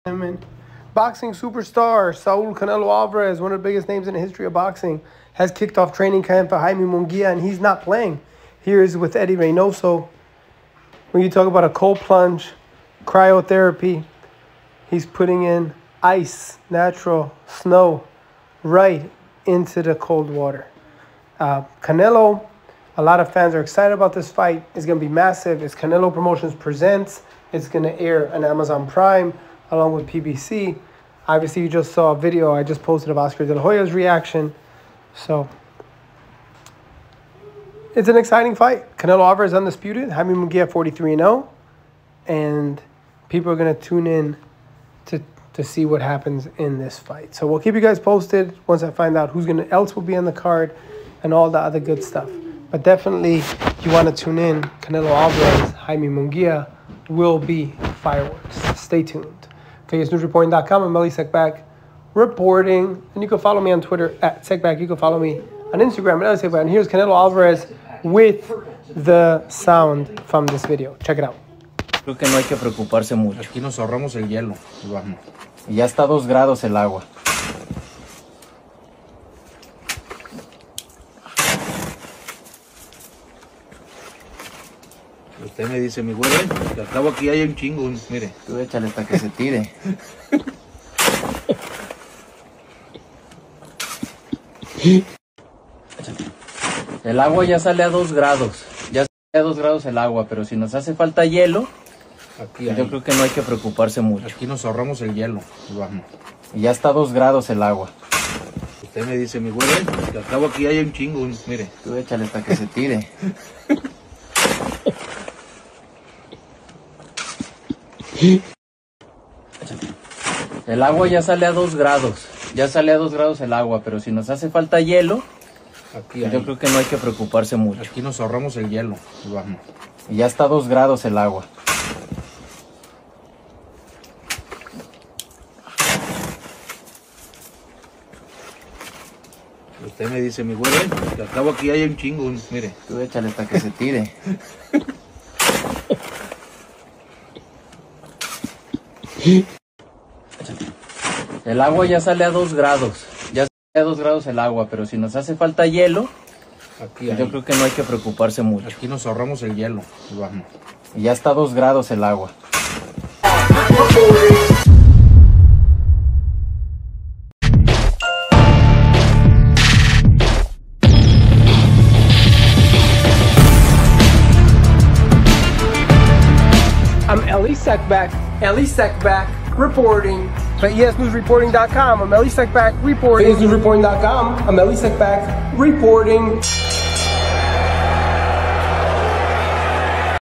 Boxing superstar Saul Canelo Alvarez, one of the biggest names in the history of boxing, has kicked off training camp for Jaime Munguia, and he's not playing. Here is with Eddie Reynoso. When you talk about a cold plunge, cryotherapy, he's putting in ice, natural snow, right into the cold water. Canelo, a lot of fans are excited about this fight. It's going to be massive. It's Canelo Promotions Presents. It's going to air on Amazon Prime along with PBC. Obviously, you just saw a video I just posted of Oscar De La Hoya's reaction. So, it's an exciting fight. Canelo Alvarez undisputed. Jaime Munguia 43-0. And people are going to tune in to see what happens in this fight. So, we'll keep you guys posted once I find out who's else will be on the card and all the other good stuff. But definitely, you want to tune in. Canelo Alvarez, Jaime Munguia will be fireworks. Stay tuned. VegasNewsReporting.com. I'm Melly Sekbak reporting. And you can follow me on Twitter at Sekbak. You can follow me on Instagram at Sekbak. And here's Canelo Alvarez with the sound from this video. Check it out. Creo que no hay que preocuparse mucho. Aquí nos ahorramos el hielo. Vamos. Y ya está a 2 grados el agua. Usted me dice, mi güey, que al cabo aquí hay un chingo, mire. Tú échale hasta que se tire. El agua ya sale a 2 grados. Ya sale a 2 grados el agua, pero si nos hace falta hielo, aquí yo creo que no hay que preocuparse mucho. Aquí nos ahorramos el hielo. Vamos. Y ya está a 2 grados el agua. Usted me dice, mi güey, que al cabo aquí hay un chingo, mire. Tú échale hasta que se tire. El agua ya sale a 2 grados. Ya sale a 2 grados el agua, pero si nos hace falta hielo, yo creo que no hay que preocuparse mucho. Aquí nos ahorramos el hielo. Vamos. Y ya está a 2 grados el agua. Usted me dice, mi güey, que al cabo aquí hay un chingo, mire. Tú échale hasta que se tire. El agua ya sale a 2 grados. Ya sale a 2 grados el agua, pero si nos hace falta hielo, yo creo que no hay que preocuparse mucho. Aquí nos ahorramos el hielo. Vamos. Y ya está a 2 grados el agua. I'm Ellie Sekbak reporting. VegasNewsReporting.com. I'm Ellie Sekbak reporting. VegasNewsReporting.com. I'm Ellie Sekbak reporting.